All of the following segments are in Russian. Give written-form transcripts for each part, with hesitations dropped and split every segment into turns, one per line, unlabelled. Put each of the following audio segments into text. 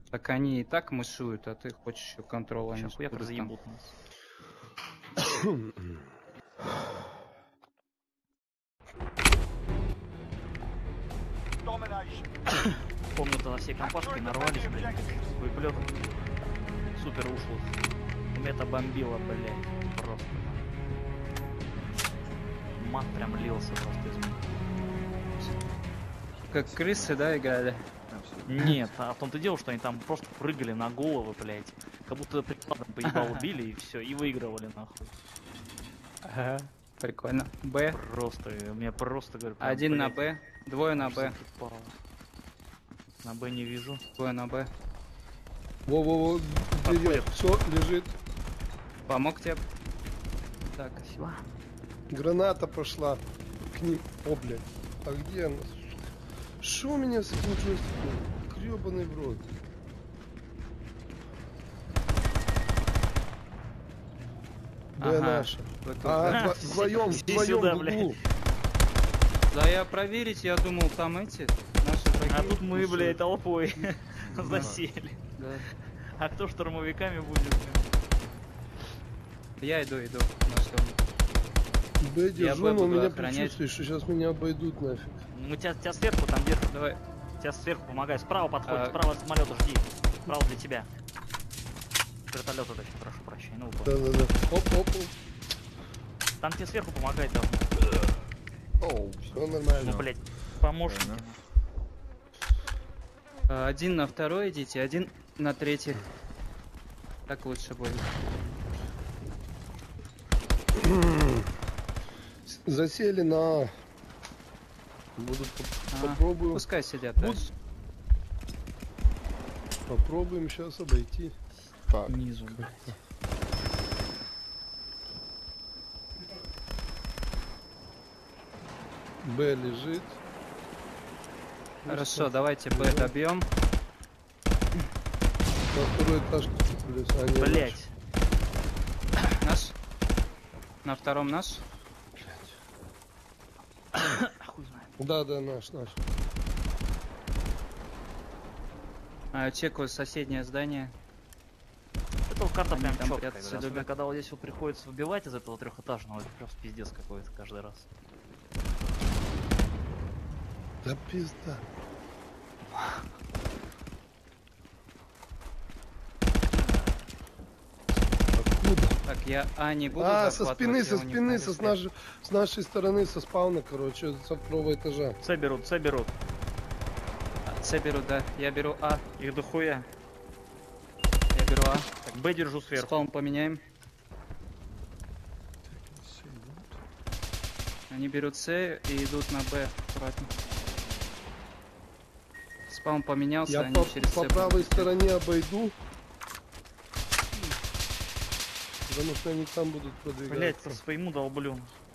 Так они и так мышуют, а ты хочешь еще контрол, они
Сейчас хуяк
будут там.
разъебут нас. Помню, тогда все компашки нарвались, блядь, с боеплетом. Супер ушлых. Мета бомбила, блядь, просто. Мат прям лился просто из меня.
Как крысы, да, играли?
Нет, а в том-то дело, что они там просто прыгали на головы, блядь. Как будто прикладом поебал убили и все, и выигрывали нахуй.
Ага. Прикольно. Б.
Просто, мне просто, говорю, прям,
Один на
блядь,
Б, двое на
аж
Б.
закипало. На Б не вижу.
Двое на Б.
Во-во-во,
Подходит.
все, лежит.
Помог тебе? Так.
Спасибо.
Граната пошла к ним. О, блядь. А где она? Что у меня с этим джойстиком? Гребаный в рот. Б
Ага.
наша.
Вы тут,
А,
да?
вдвоем
Иди
в
сюда,
углу.
Да я проверить, я думал, там эти наши враги.
А тут мы,
кушают.
блядь, толпой засели.
Да.
А кто штурмовиками будет?
Я иду на что.
Б
Я
держу,
Б
но у
буду
меня
охранять.
предчувствие, что сейчас меня обойдут нафиг.
Мы тебя сверху там держим.
Давай.
Тебя сверху помогай. Справа подходит,
А.
справа от самолета жди. Справа для тебя. Вертолет удачи, прошу прощения. Ну, выполни.
Да-да-да. Оп-оп-оп.
Там тебе сверху помогать должны.
Оу, все нормально.
Ну, блядь, помощники.
Один на второй идите, один на третий. Так лучше будет.
Засели на... Буду попробую.
Пускай сидят
Буд-
дальше.
Попробуем сейчас обойти. Так.
Низу, блядь.
Б лежит.
Хорошо, давайте Б добьем.
На второй этаж плюс. А, не,
Блять.
Наш. На втором наш.
Хуй знает.
Да, наш.
Чекаю соседнее здание.
Это вот карта
Они
прям
там
четкая.
прятаться
Особенно
любят.
когда вот здесь вот приходится выбивать из этого трехэтажного, это просто пиздец какой-то каждый раз.
Да пизда. Откуда?
Так, я не буду
Со
захватывать,
спины,
я у них на листе.
с нашей стороны, со спауна, короче, со второго этажа.
С берут.
С беру, да. Я беру А.
Их дохуя.
Я беру А.
Так, Б держу сверху.
Спаун поменяем. Они берут С и идут на Б. Аккуратно. Спаун поменялся,
Я
они
по
через С
правой
будут идти.
стороне обойду. Потому что они там будут продвигаться.
Блять, по своему долблю.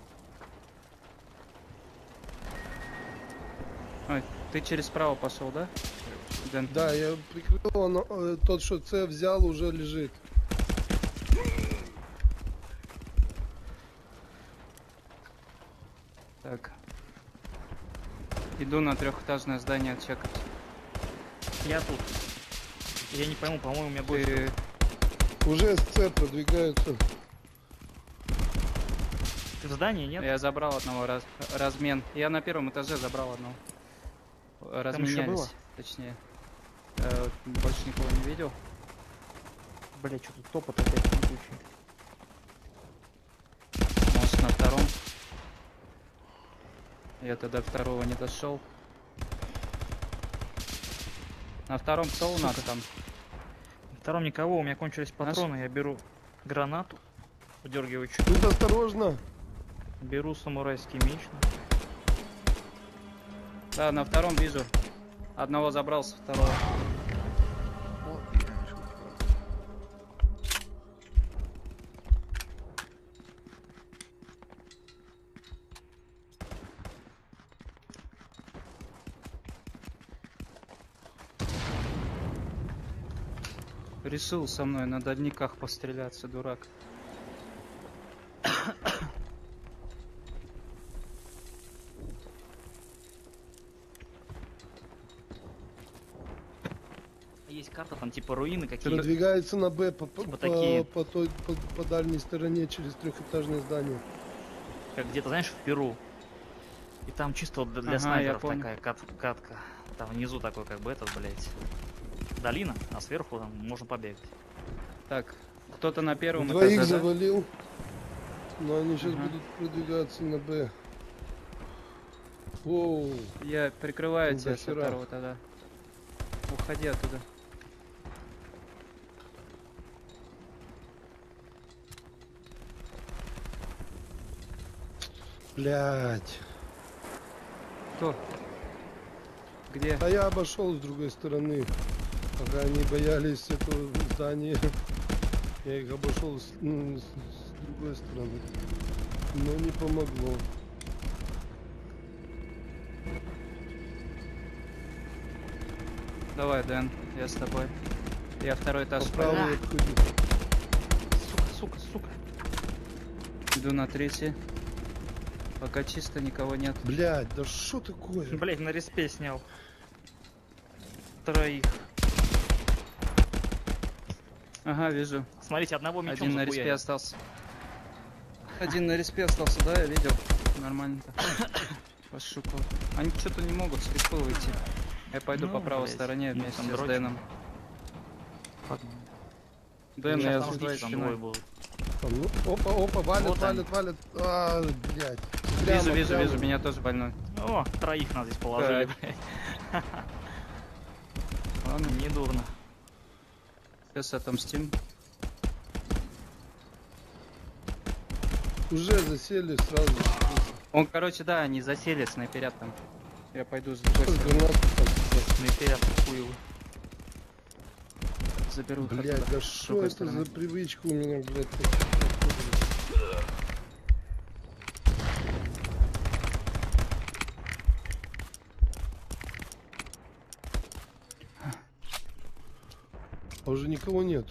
Ой, ты через право пошел, да? Дэн?
Да, я прикрыл, но тот, что С взял, уже лежит.
Так. Иду на трехэтажное здание чекать.
Я тут. Я не пойму, по-моему, у меня гость.
Ты...
Уже с С продвигаются.
Ты в здании, нет?
Я забрал одного размен. Я на первом этаже забрал одного. Разменялись,
было?
точнее. Больше никого не видел.
Блять, что тут топот опять не
Может, на втором. Я-то до второго не дошел. На втором кто у нас там?
На втором никого, у меня кончились патроны, я беру гранату, удергиваю чуть,
Будь осторожно.
беру самурайский меч.
Да, на втором вижу. Одного забрал со второго. Решил со мной на дальниках постреляться, дурак.
есть карта, там типа руины какие-то.
Продвигается на Б
Типа такие.
по дальней стороне через трехэтажное здание.
Как где-то, знаешь, в Перу. И там чисто вот для
Ага, я
снайперов
понял.
такая катка. Там внизу такой, как бы этот, блядь, долина, а сверху там можно побегать.
Так, кто-то на первом
Двоих
этаже, да?
завалил. Но они сейчас
Ага.
будут продвигаться на Б. Воу.
Я прикрываю
Тут
тебя со
дохера.
второго тогда. Уходи оттуда.
Блять.
Кто? Где?
А я обошел с другой стороны. Пока они боялись этого здания. Я их обошел с другой стороны. Но не помогло.
Давай, Дэн, я с тобой. Я второй этаж
По
пойду.
правой обходи.
Сука.
Иду на третий. Пока чисто, никого нет.
Блять, да что такое?
Блядь, на респе снял. Троих.
Ага, вижу.
Смотрите, одного мечом
Один на респе
захуярил.
остался. Один на респе остался, да, я видел. Нормально-то. Пошукал. Они что-то не могут с респы выйти. Я пойду
Ну,
по правой
блядь,
стороне
ну,
вместе
там
с
дрочим.
Дэном. Дэн,
Сейчас
я
там
за твоей
ждите, там двое
спиной.
будут.
Ну, опа, валят,
Вот они.
валят. А, блять.
Вижу, меня тоже больной.
О, троих нас здесь положили, блядь.
Ладно,
Не дурно.
сейчас отомстим.
Уже засели сразу.
Он, короче, да, они засели, снайперят там. Я пойду с другой стороны.
Гранату там.
Снайперят хуево.
Заберу их
Блять,
оттуда,
да
с
что
другой
это
стороны.
за привычка у меня, блядь? А уже никого нет.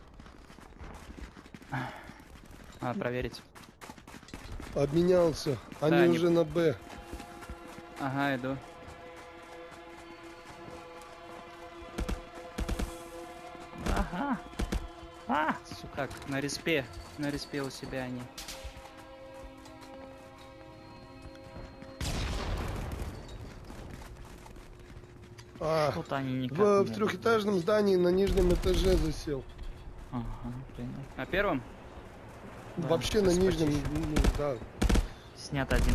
А, проверить.
Обменялся. Они
Да, они-
уже на Б.
Ага, иду.
Ага. А, сука.
Так, на респе у себя они.
А,
Что-то они никак
в
не
трехэтажном здании на нижнем этаже засел.
могут. Ага, понятно.
На первом?
Да,
Вообще на
сейчас
нижнем,
почищу.
ну, да.
Снят один.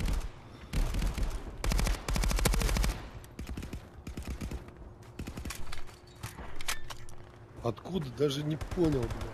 Откуда? Даже не понял, блядь.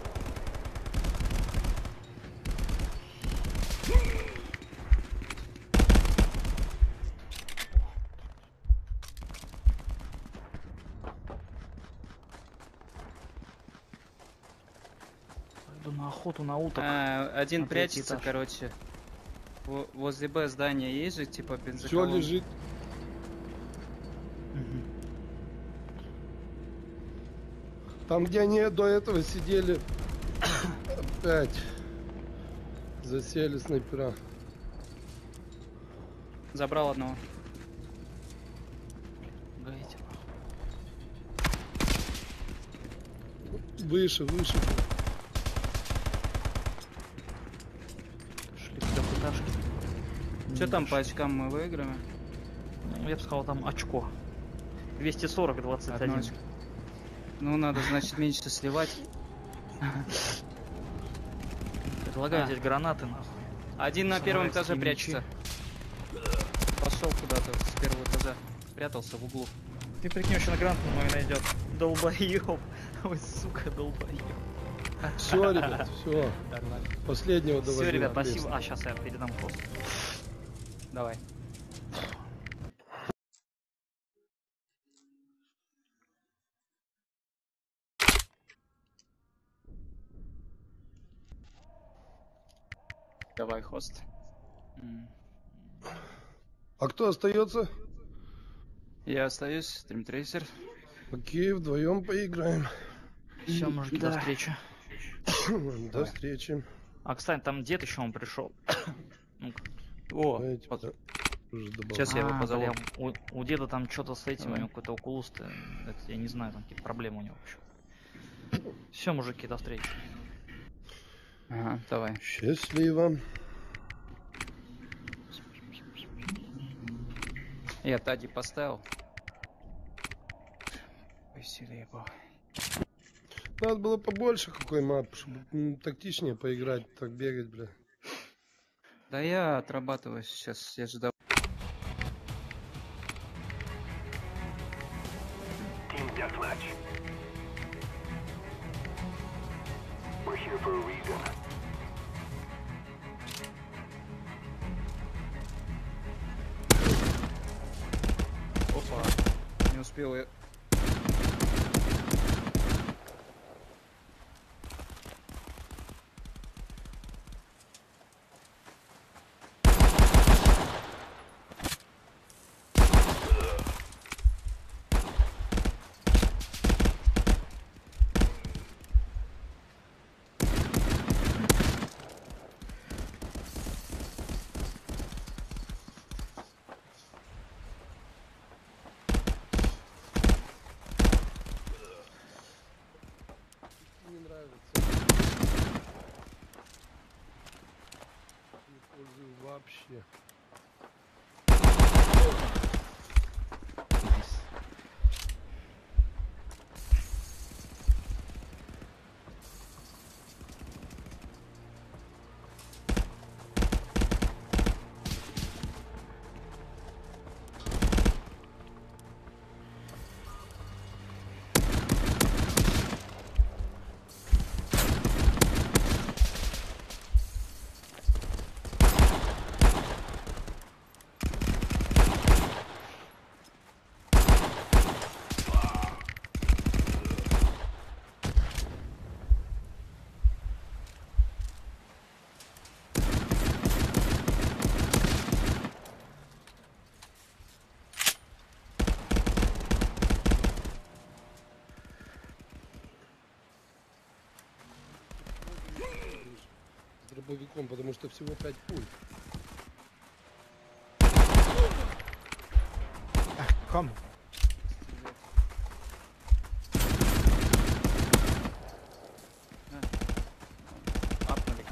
Пойду на охоту на уток.
Один
На третий
прячется,
этаж.
короче. Возле Б здания есть же, типа
Все
бензоколонка.
лежит.
Мгм.
Там, где они до этого сидели, опять засели снайпера.
Забрал одного.
Гайте.
Выше.
Шли к трехэтажке.
Что там по очкам мы выиграем?
Ну, я бы сказал, там очко. 240, 21.
Одно очко. Ну, надо, значит, меньше сливать.
Предлагаю
А.
взять гранаты, нахуй.
Один на первом этаже
Самурайские
прячется. Пошел куда-то с первого этажа. Спрятался в углу.
Ты прикинь, еще на гранату мой найдет. Долбоёб. Ой, сука, долбоёб.
Все, ребят, все.
Нормально.
Последнего
Все,
доводим.
ребят,
отлично.
спасибо. А, сейчас я передам просто.
Давай. Давай, хост.
А кто остается?
Я остаюсь, стримтрейсер.
Окей, вдвоем поиграем.
Все, мужики, до
Да.
встречи.
До встречи.
А, кстати, там дед еще он пришел. Ну-ка. О,
Давайте,
вот.
да. Уже добавил.
Сейчас я его позову.
бля, у деда там что-то с этим, у
Давай.
него какой-то окулус, это, я не знаю, там какие-то проблемы у него вообще. Все, мужики, до встречи.
Ага, давай.
Счастливо.
Я Тади поставил. Веселее было.
Надо было побольше какой мап, чтобы тактичнее поиграть, так бегать, бля.
Да я отрабатываю сейчас, я ждал.
Team Deathmatch. We're here for a reason.
Опа, не успел я.
Не нравится. Не пользую вообще. С дробовиком, потому что всего 5 пуль.
Komm.
Апнули.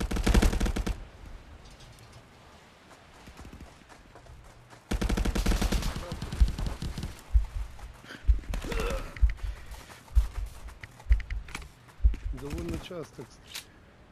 Довольно часто, кстати.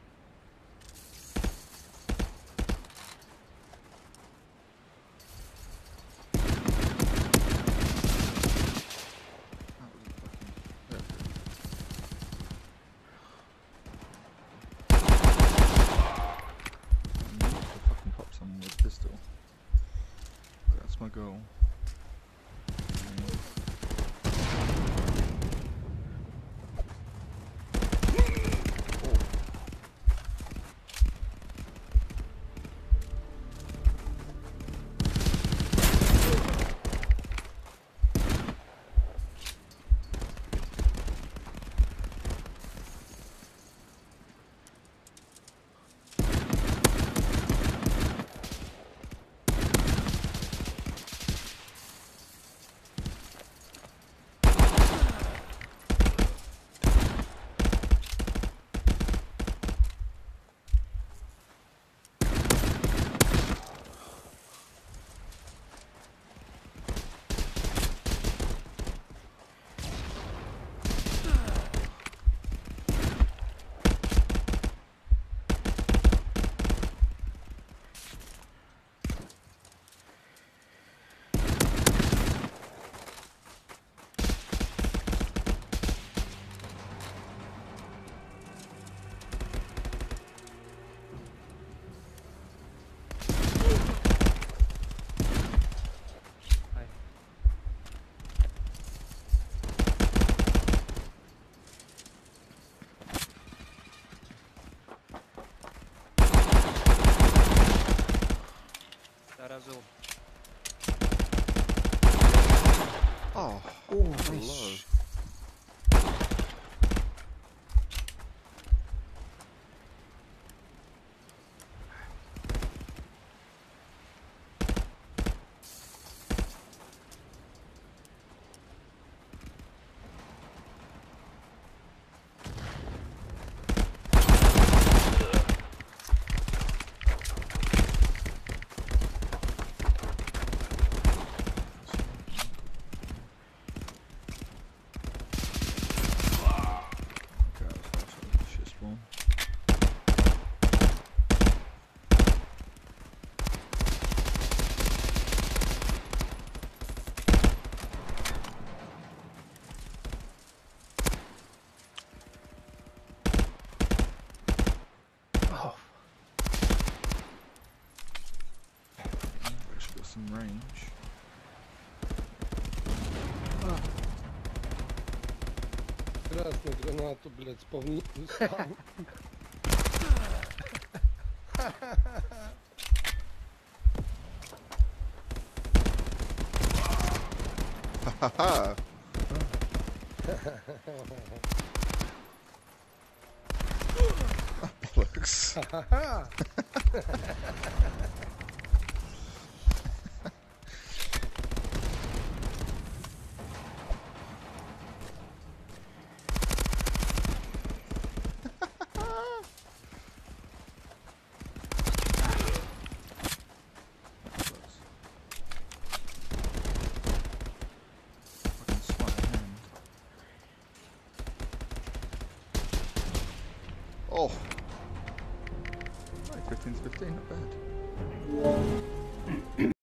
Fucking pop someone with a pistol. That's my goal.
раз на гранату, блядь, спавну.
Ха-ха! Bollocks.
Ха-ха-ха!
Fucking sleight of hand. Oh! Right, 15 to 15, not bad.